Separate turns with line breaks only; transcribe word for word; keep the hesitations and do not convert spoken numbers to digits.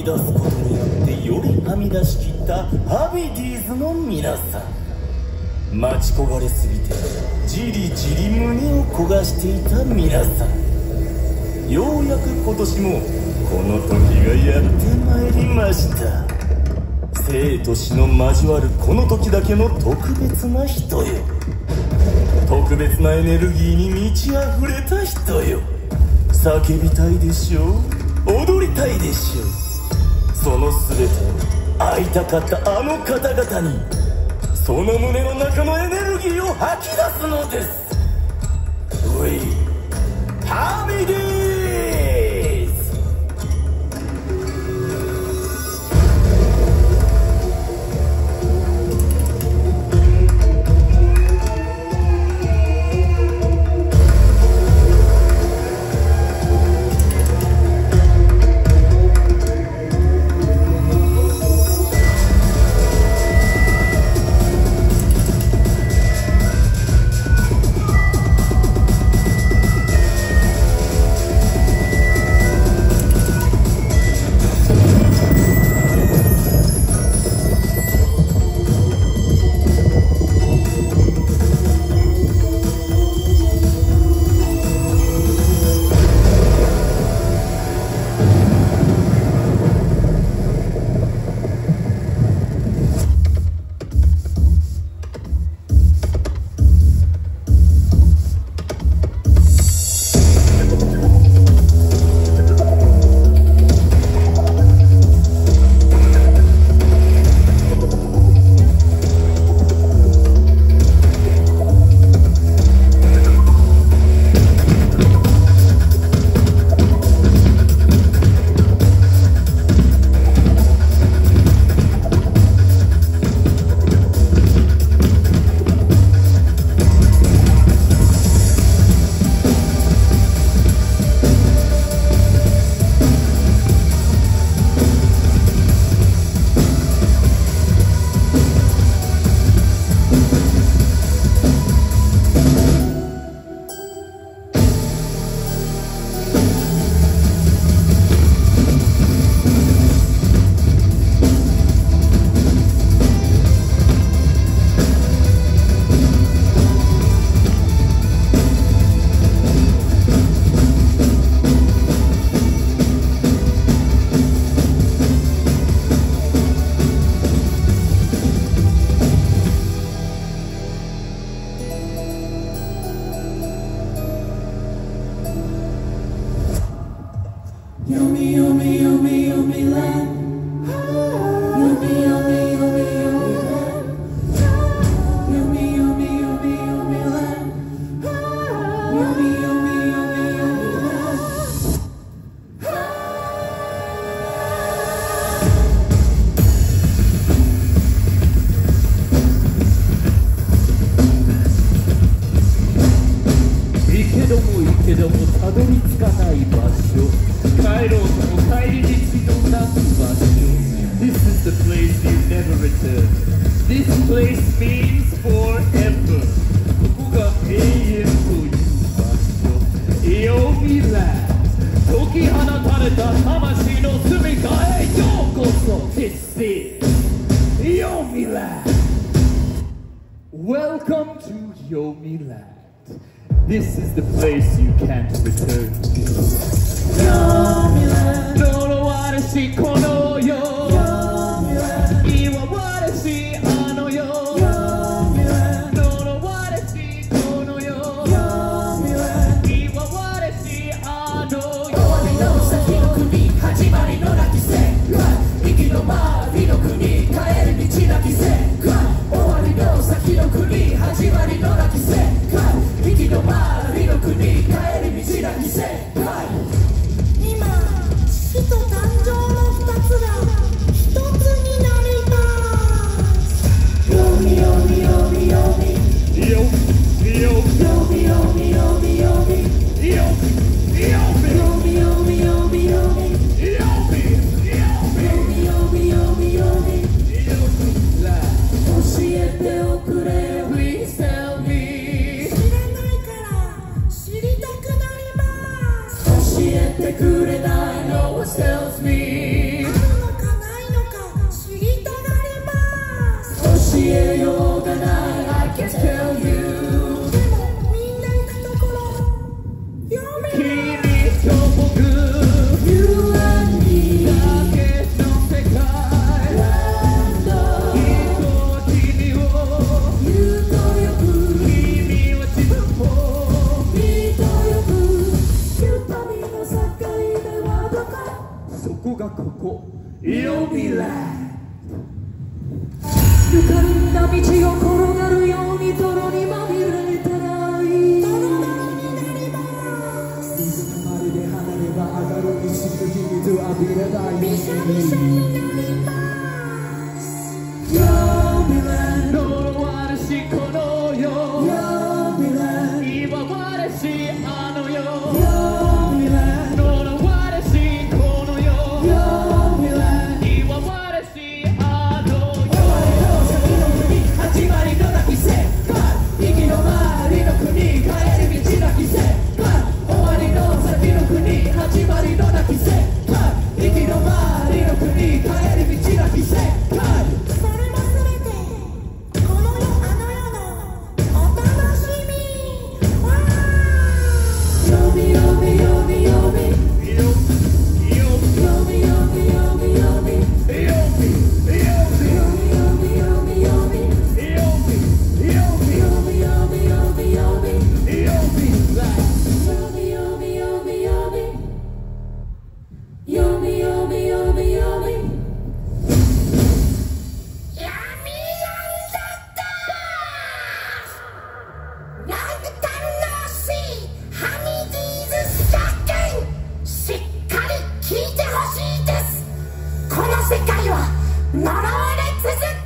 出すことによってよりはみ出しきったハビディーズの皆さん、待ち焦がれすぎてじりじり胸を焦がしていた皆さん、ようやく今年もこの時がやってまいりました。生と死の交わるこの時だけの特別な人よ、特別なエネルギーに満ち溢れた人よ。叫びたいでしょう、踊りたいでしょう。その全て会いたかったあの方々にその胸の中のエネルギーを吐き出すのです。 We ハビディーズ。
Yummy, yummy, yummy, yummy land. Yummy, yummy, yummy, yummy land. Yummy, yummy, yummy, yummy land. Yummy, yummy, yummy, yummy land.
Ikedomo, ikedomo, たどり着かない場所。帰ろうとも帰り道のなく場所。 This is the place you never return. This place means forever. ここが永遠という場所。イオミランド。解き放たれた魂の住みかへようこそ。This is イオミランド。Welcome to Yomiland. This is the place you can't return to. Yomiland. 呪われしこの世。Yomiland. 祝われしあの世。Yomiland. 呪われしこの世。Yomiland. 祝われしあの世。終わりの先の国、始まりのなき世界。息の周りの国、帰る道なき世界。終わりの先の国、始まりのなき世界。息の周りの国、帰り道なき世界。
今、死と誕生の二つ
ぬかるんだ道を転がるように泥にまみれたらいい。泥泥になります水たまりで離れば上がる石筋水浴びれないびしゃびしゃになります。よみれ
呪われしこの世、
よみれ
祝われしあの世、
よみれ
呪われしこの世、
よみれ
祝われしあの世。
始まりのなき世界、息の周りの国、帰り道なき世界、終わりの先の国、始まりのなき世界、息の周りの国、帰り道なき世界。
それもすべてこの世あの世のお楽しみ。わー
よみよみよみよみ
よよ
よみよみよみよみ
よよよ
よみよみよみよみ
よよ
よみよみよみよみよみ
よ
よみよみよみよみよみよみよみよみよみ
闇やんだったー。なんか楽しいハミディーズ作品、しっかり聞いてほしいです。この世界は呪われ続け